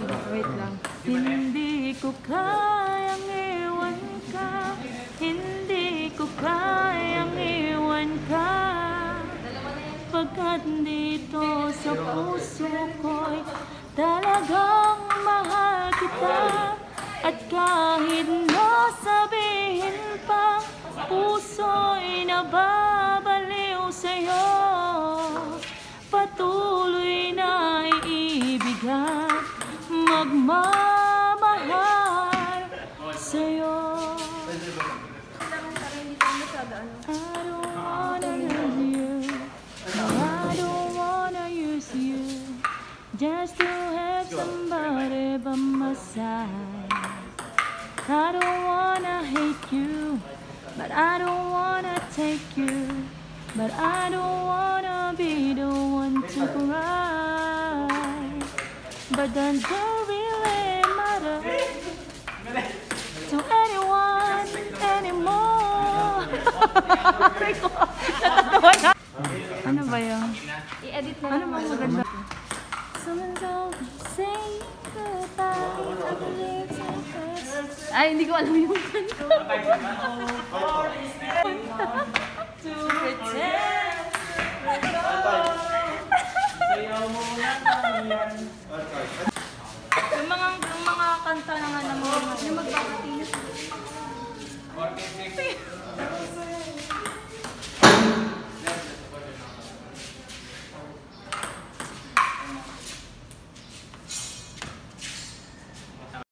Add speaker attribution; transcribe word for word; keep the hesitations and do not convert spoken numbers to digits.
Speaker 1: Wait lang. Hindi ko kayang iwan ka, hindi ko kayang iwan ka, pagkat dito sa puso ko'y talagang mahal kita. At kahit na sabihin pa, puso'y nababaliw sa'yo, patuloy na iibigan, magmamahal sa'yo. I don't wanna lose you, I don't wanna use you, just to have somebody by my side. I don't wanna hate you, but I don't wanna take you, but I don't wanna be the one to cry. But that don't really matter to anyone anymore. Natatawa na. Ano ba yun?
Speaker 2: I-edit na.
Speaker 1: Ano bang maganda? Someone's always saying goodbye, I believe in this.
Speaker 2: Ay, hindi ko alam yung kanta.
Speaker 1: To pretend. Yung mga, yung mga kanta na nga naman, yung magkakatinis.